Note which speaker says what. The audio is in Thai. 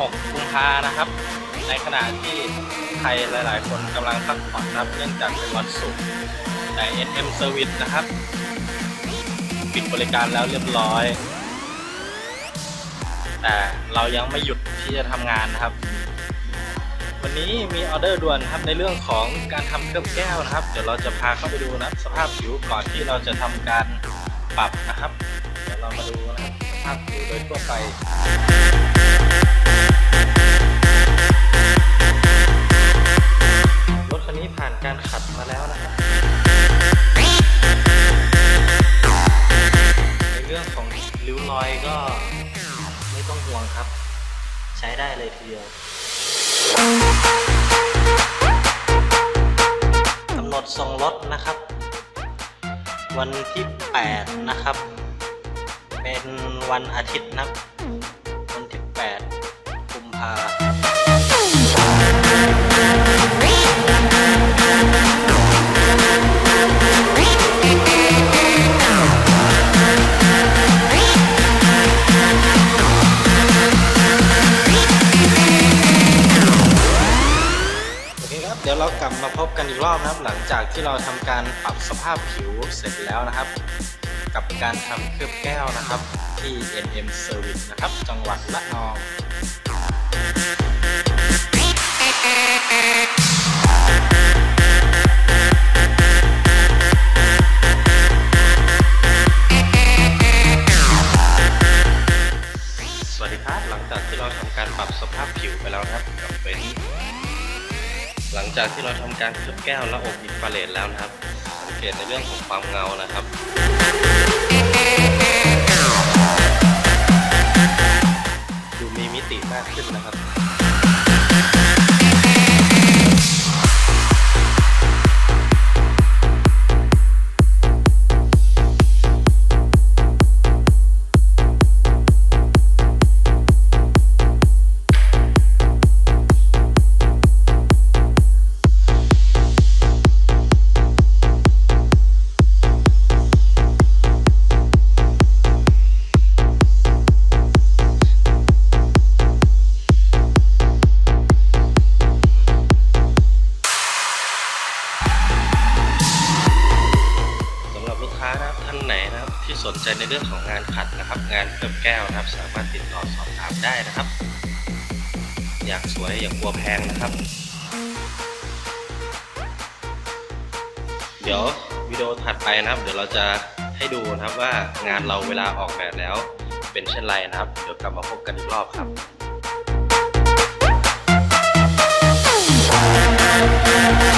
Speaker 1: 6 กุมภานะครับในขณะที่ใครหลายๆคนกำลังพักผ่อนนะครับเนื่องจากเป็นวันศุกร์แต่ NM Service นะครับปิดบริการแล้วเรียบร้อยแต่เรายังไม่หยุดที่จะทำงานนะครับวันนี้มีออเดอร์ด่วนครับในเรื่องของการทำเคลือบแก้วนะครับเดี๋ยวเราจะพาเข้าไปดูนะสภาพผิวก่อนที่เราจะทำการปรับนะครับเดี๋ยวเรามาดูนะครับสภาพผิวโดยทั่วไปรถคันนี้ผ่านการขัดมาแล้วนะครับในเรื่องของริ้วรอยก็ไม่ต้องห่วงครับใช้ได้เลยทีเดียวกำหนดส่งรถนะครับวันที่8นะครับเป็นวันอาทิตย์นะครับวันที่8 กุมภาพันธ์เดี๋ยวเรากลับมาพบกันอีกรอบนะครับหลังจากที่เราทำการปรับสภาพผิวเสร็จแล้วนะครับกับการทำเคลือบแก้วนะครับที่ NM Service นะครับจังหวัดระนองสวัสดีครับหลังจากที่เราทำการปรับสภาพผิวไปแล้วนะครับกับเป็นหลังจากที่เราทำการเคลือบแก้วและอบอินฟราเรดแล้วนะครับสังเกตในเรื่องของความเงานะครับดูมีมิติมากขึ้นนะครับท่านไหนนะครับที่สนใจในเรื่องของงานขัดนะครับงานเคลือบแก้วนะครับสามารถติดต่อสอบถามได้นะครับอยากสวยอยากกลัวแพงนะครับเดี๋ยววิดีโอถัดไปนะครับเดี๋ยวเราจะให้ดูนะครับว่างานเราเวลาออกแบบแล้วเป็นเช่นไรนะครับเดี๋ยวกลับมาพบกันอีกรอบครับ